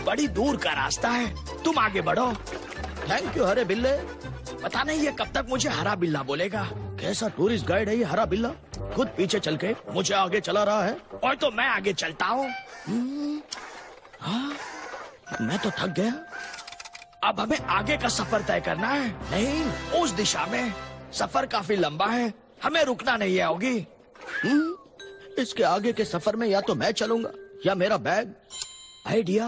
बड़ी दूर का रास्ता है, तुम आगे बढ़ो। थैंक यू हरे बिल्ले। पता नहीं ये कब तक मुझे हरा बिल्ला बोलेगा। कैसा टूरिस्ट गाइड है ये हरा बिल्ला, खुद पीछे चल के मुझे आगे चला रहा है। और तो मैं आगे चलता हूँ। मैं तो थक गया। अब हमें आगे का सफर तय करना है। नहीं, उस दिशा में सफर काफी लंबा है, हमें रुकना नहीं है होगी। इसके आगे के सफर में या तो मैं चलूंगा या मेरा बैग। आइडिया।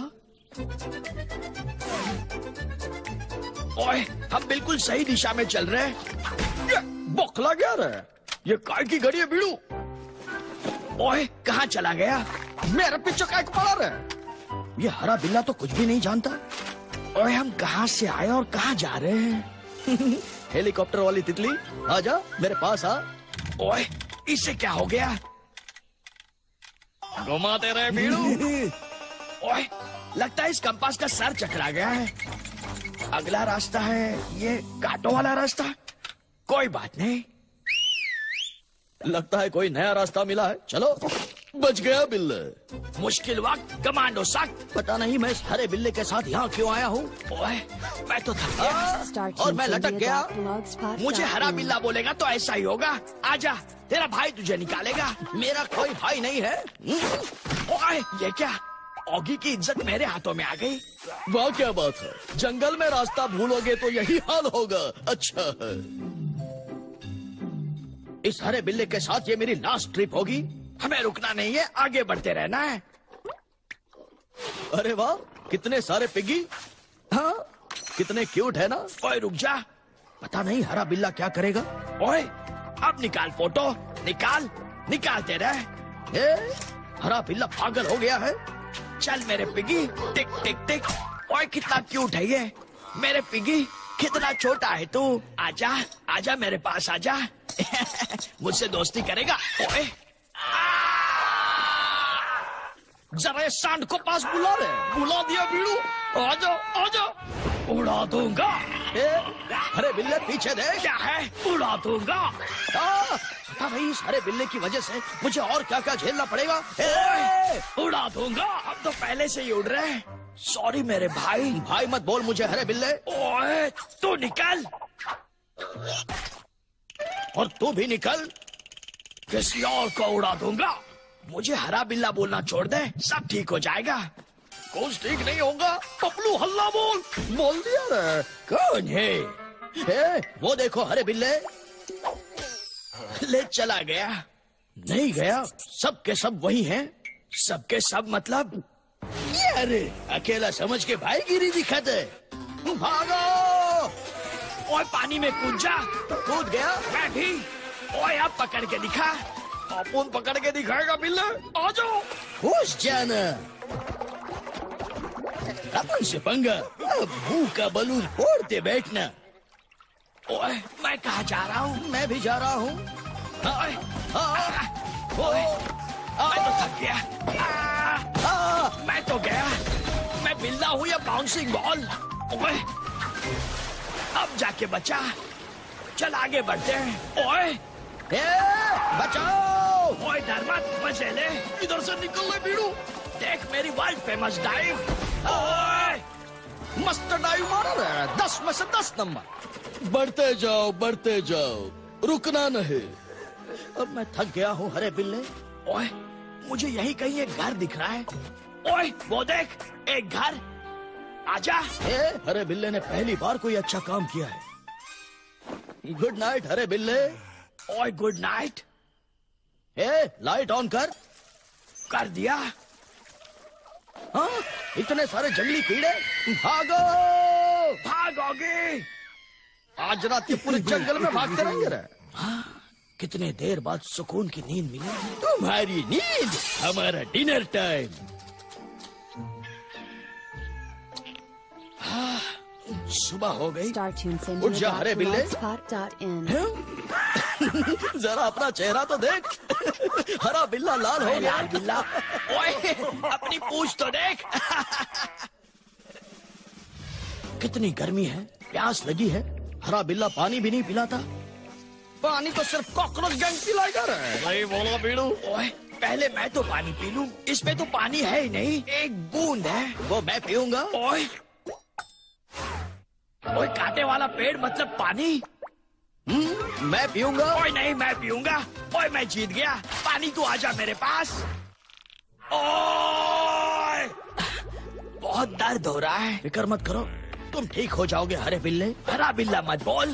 ओए, हम बिल्कुल सही दिशा में चल रहे हैं। बौखला गया रे, ये काय की घड़ी है बीड़ू। ओए, कहाँ चला गया? मेरे पीछे काय को पड़ा रे? ये हरा बिल्ला तो कुछ भी नहीं जानता। ओए, हम कहाँ से आए और कहाँ जा रहे हैं? हेलीकॉप्टर वाली तितली, आजा मेरे पास आ। ओए, इसे क्या हो गया? घुमाते रहे बीड़ू। ओए, लगता है इस कंपास का सर चकरा गया है। अगला रास्ता है ये कांटों वाला रास्ता। कोई बात नहीं, लगता है कोई नया रास्ता मिला है। चलो, बच गया बिल्ले। मुश्किल वक्त कमांडो सख्त। पता नहीं मैं इस हरे बिल्ले के साथ यहाँ क्यों आया हूँ। ओए, मैं तो थक गया और मैं लटक गया। मुझे हरा बिल्ला बोलेगा तो ऐसा ही होगा। आजा, तेरा भाई तुझे निकालेगा। मेरा कोई भाई नहीं है। ओए, ये क्या? ऑगी की इज्जत मेरे हाथों में आ गई। वाह क्या बात है, जंगल में रास्ता भूलोगे तो यही हाल होगा। अच्छा है, इस हरे बिल्ले के साथ ये मेरी लास्ट ट्रिप होगी। हमें रुकना नहीं है, आगे बढ़ते रहना है। अरे वाह, कितने सारे पिग्गी। हाँ, कितने क्यूट है ना। ओए रुक जा, पता नहीं हरा बिल्ला क्या करेगा। ओए, अब निकाल फोटो, निकाल, निकालते रहे। हरा बिल्ला पागल हो गया है। चल मेरे पिगी, टिक टिक टिक। ओए, कितना क्यूट है ये मेरे पिगी। कितना छोटा है तू। आजा, आजा मेरे पास आजा। मुझसे दोस्ती करेगा? ओए, जरा सांड को पास बुला ले। बुला दिया बीड़ू। आजा आजा, उड़ा दूंगा। हरे बिल्ले पीछे देख। क्या है? उड़ा दूंगा। पता नहीं इस हरे बिल्ले की वजह से मुझे और क्या क्या झेलना पड़ेगा। उड़ा दूंगा। अब तो पहले से ही उड़ रहे हैं। सॉरी मेरे भाई। भाई मत बोल मुझे हरे बिल्ले। ओए, तू निकल। और तू भी निकल। किसी और को उड़ा दूंगा। मुझे हरा बिल्ला बोलना छोड़ दे, सब ठीक हो जाएगा। कुछ ठीक नहीं होगा। पपलू हल्ला बोल। बोल दिया रे। कौन है? वो देखो हरे बिल्ले। ले चला गया। नहीं गया, सब के सब वही हैं। सबके सब मतलब? अरे अकेला समझ के भाईगिरी दिखाते। भागो। ओए, पानी में कूद जा। कूद गया। मैं भी। ओए, अब पकड़ के दिखा। अपन पकड़ के दिखाएगा बिल्ले। आ जाओ। खुश जाना। अपन से पंगा। मुंह का बलून फोड़ते बैठना। ओए, मैं कहाँ जा रहा हूँ? मैं भी जा रहा हूँ। ओए, ओए, मैं तो थक गया। मैं तो गया। मैं बिल्ला हूँ या बाउंसिंग बॉल? ओए, अब जाके बचा। चल आगे बढ़ते हैं। ओए, बचाओ। ओए, डर मत, बचे ले। इधर से निकल ले बीड़ू। देख मेरी वर्ल्ड फेमस डाइव। ओए, मस्त डाइव मारा रे। 10 में से 10 नंबर। बढ़ते जाओ, बढ़ते जाओ, रुकना नहीं। अब मैं थक गया हूँ हरे बिल्ले। ओए, मुझे यही कहीं एक घर दिख रहा है। ओए, वो देख, एक घर। आजा। हरे बिल्ले ने पहली बार कोई अच्छा काम किया है। गुड नाइट हरे बिल्ले। ओए, गुड नाइट। लाइट ऑन कर। कर दिया। हाँ, इतने सारे जंगली कीड़े। भागो। भागोगे। आज रात के पूरे जंगल में भागते रहेंगे रे। हाँ, कितने देर बाद सुकून की नींद मिली। तुम्हारी नींद हमारा डिनर टाइम। सुबह हो गई। उठ जा हरे बिल्ले। जरा अपना चेहरा तो देख। हरा बिल्ला लाल हो गया। लाल बिल्ला। ओए, अपनी पूंछ तो देख। कितनी गर्मी है, प्यास लगी है। हरा बिल्ला पानी भी नहीं पिलाता। पानी तो सिर्फ कॉकरोच गैंग पिलाएगा रे। वही बोला बीड़ू। ओए, पहले मैं तो पानी पी लूं। इसमें तो पानी है ही नहीं, एक बूंद है। वो मैं पीऊंगा। ओए ओए, कांटे वाला पेड़ मतलब पानी। मैं पीऊंगा। ओए नहीं, मैं पीऊंगा। ओए मैं जीत गया। पानी तू आजा मेरे पास। ओए बहुत दर्द हो रहा है। फिक्र मत करो, तुम ठीक हो जाओगे हरे बिल्ले। हरा बिल्ला मत बोल।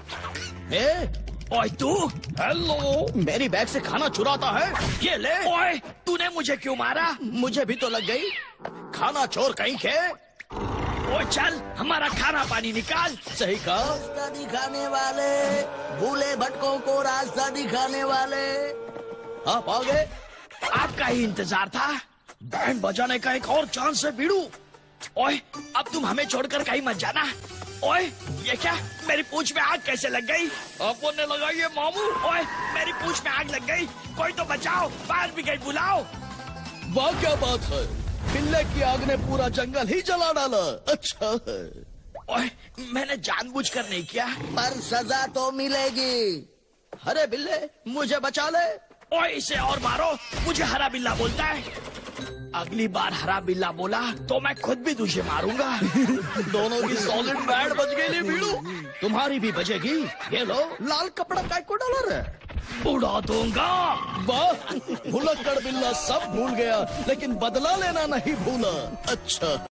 ओए तू, हेलो, मेरी बैग से खाना चुराता है। ये ले। ओए तूने मुझे क्यों मारा? मुझे भी तो लग गई। खाना चोर कहीं के। ओए चल, हमारा खाना पानी निकाल। सही कहा। रास्ता दिखाने वाले, भूले भटकों को रास्ता दिखाने वाले। आप आ गए। आपका ही इंतजार था। बैंड बजाने का एक और चांस है बीड़ू। ओए अब तुम हमें छोड़कर कहीं मत जाना। ओए ये क्या, मेरी पूंछ में आग कैसे लग गई? आपको ने लगाई है मामू। ओए मेरी पूंछ में आग लग गई। कोई तो बचाओ, फायर ब्रिगेड बुलाओ। वाह क्या बात है, बिल्ले की आग ने पूरा जंगल ही जला डाला। अच्छा है। ओए मैंने जानबूझकर नहीं किया। पर सजा तो मिलेगी। हरे बिल्ले मुझे बचा ले। ओए इसे और मारो, मुझे हरा बिल्ला बोलता है। अगली बार हरा बिल्ला बोला तो मैं खुद भी तुझे मारूंगा। दोनों की सॉलिड बैंड बज गई ले बीड़ू। तुम्हारी भी बजेगी। ये लो, लाल कपड़ा काय को डाला रे। उड़ा दूंगा। वाह, भुलक्कड़ बिल्ला सब भूल गया लेकिन बदला लेना नहीं भूला। अच्छा।